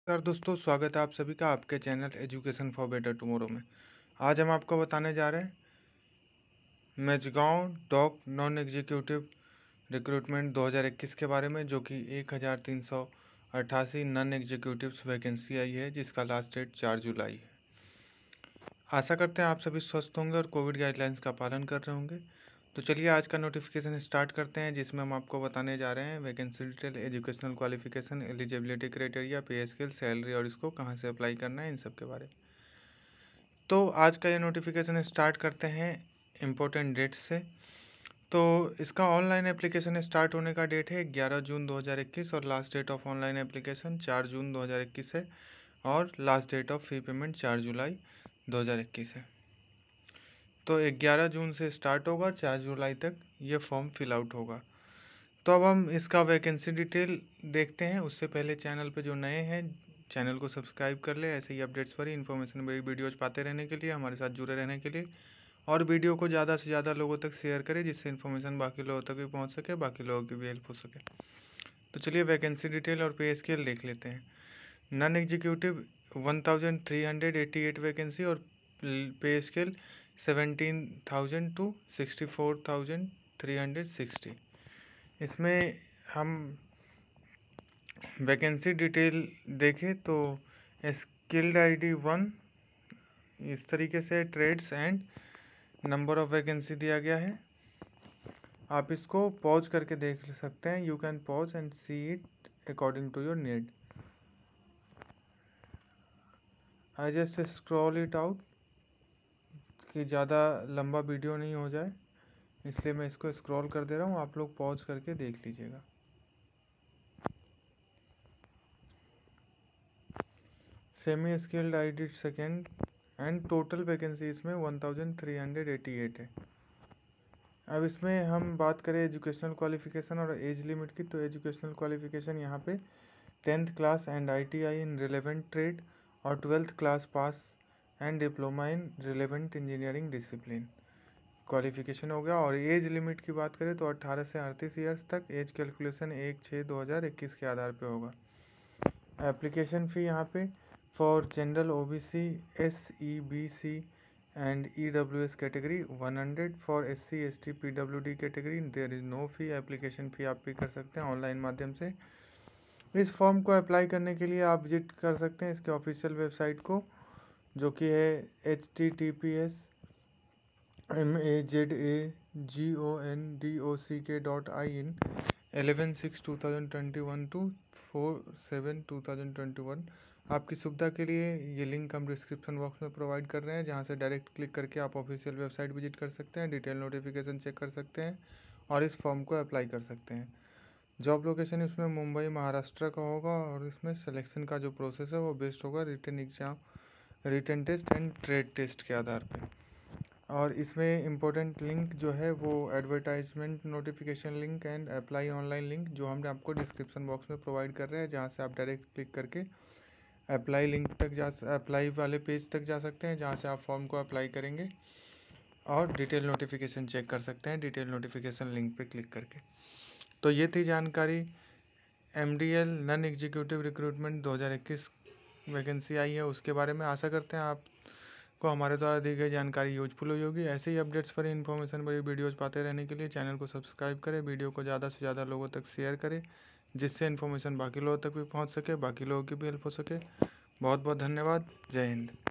नमस्कार दोस्तों, स्वागत है आप सभी का आपके channel education for better tomorrow में। आज हम आपको बताने जा रहे हैं Mazagon dock non executive recruitment 2021 के बारे में, जो कि 1388 नॉन एग्जीक्यूटिव्स वैकेंसी आई है, जिसका लास्ट डेट 4 जुलाई है। आशा करते हैं आप सभी स्वस्थ होंगे और कोविड गाइडलाइंस का पालन कर रहे होंगे। तो चलिए आज का नोटिफिकेशन स्टार्ट करते हैं, जिसमें हम आपको बताने जा रहे हैं vacancy detail, educational qualification, eligibility criteria, pay scale, salary और इसको कहां से अप्लाई करना है, इन सब के बारे में। तो आज का ये नोटिफिकेशन स्टार्ट करते हैं इम्पोर्टेंट डेट्स से। तो इसका ऑनलाइन एप्लीकेशन स्टार्ट होने का डेट है 11 जून 2021 और last date of online application 4 June 2021 है और last date of fee payment 4 July 2021 है। तो 11 जून से स्टार्ट होगा, 4 जुलाई तक ये फॉर्म फिल आउट होगा। तो अब हम इसका वैकेंसी डिटेल देखते हैं। उससे पहले चैनल पे जो नए हैं, चैनल को सब्सक्राइब कर ले, ऐसे ही अपडेट्स पर इन्फॉर्मेशन भरी वीडियोज़ पाते रहने के लिए, हमारे साथ जुड़े रहने के लिए। और वीडियो को ज़्यादा से ज़्यादा लोगों तक शेयर करें, जिससे इन्फॉर्मेशन बाकी लोगों तक भी पहुँच सके, बाकी लोगों की भी हेल्प हो सके। तो चलिए वैकेंसी डिटेल और पे स्केल देख लेते हैं। नॉन एग्जीक्यूटिव 1388 वैकेंसी और पे स्केल 17,000 टू 64,360। इसमें हम वैकेंसी डिटेल देखें तो स्किल्ड आईडी 1 इस तरीके से trades and number of vacancy दिया गया है। आप इसको पॉज करके देख सकते हैं। You can pause and see it according to your need. I just scroll it out कि ज़्यादा लंबा वीडियो नहीं हो जाए, इसलिए मैं इसको स्क्रॉल कर दे रहा हूँ। आप लोग पॉज करके देख लीजिएगा। Semi skilled ID second and total vacancy इसमें 1388 है। अब इसमें हम बात करें एजुकेशनल क्वालिफिकेशन और एज लिमिट की, तो एजुकेशनल क्वालिफिकेशन यहाँ पे 10th class and ITI in relevant trade और 12th class pass and diploma in relevant engineering discipline qualification हो गया। और एज लिमिट की बात करें तो 18 से 38 ईयर्स तक। एज कैलकुलेशन 1/6/2021 के आधार पे होगा। एप्लीकेशन फ़ी यहाँ पे for general OBC SEBC and EWS category 100, for SC ST PWD category there is no fee. Application fee आप पे कर सकते हैं ऑनलाइन माध्यम से। इस फॉर्म को अप्लाई करने के लिए आप विजिट कर सकते हैं इसके ऑफिशियल वेबसाइट को, जो कि है https://mazagondok.in 11/6/2021 to 4/7/2021। आपकी सुविधा के लिए ये लिंक हम डिस्क्रिप्शन बॉक्स में प्रोवाइड कर रहे हैं, जहां से डायरेक्ट क्लिक करके आप ऑफिशियल वेबसाइट विजिट कर सकते हैं, डिटेल नोटिफिकेशन चेक कर सकते हैं और इस फॉर्म को अप्लाई कर सकते हैं। जॉब लोकेशन इसमें मुंबई महाराष्ट्र का होगा और इसमें सिलेक्शन का जो प्रोसेस है वो बेस्ड होगा written exam, written test and trade test के आधार पे। और इसमें इम्पोर्टेंट लिंक जो है वो advertisement notification link and apply online link, जो हमने आपको डिस्क्रिप्शन बॉक्स में प्रोवाइड कर रहे हैं, जहाँ से आप डायरेक्ट क्लिक करके अप्लाई लिंक तक अप्लाई वाले पेज तक जा सकते हैं, जहाँ से आप फॉर्म को अप्लाई करेंगे और डिटेल नोटिफिकेशन चेक कर सकते हैं डिटेल नोटिफिकेशन लिंक पे क्लिक करके। तो ये थी जानकारी MDL non executive recruitment 2021 vacancy आई है उसके बारे में। आशा करते हैं आपको हमारे द्वारा दी गई जानकारी यूजफुल हुई होगी। ऐसे ही अपडेट्स पर इन्फॉर्मेशन भरी वीडियोज़ पाते रहने के लिए चैनल को सब्सक्राइब करें, वीडियो को ज़्यादा से ज़्यादा लोगों तक शेयर करें, जिससे इन्फॉर्मेशन बाकी लोगों तक भी पहुँच सके, बाकी लोगों की भी हेल्प हो सके। बहुत बहुत धन्यवाद। जय हिंद।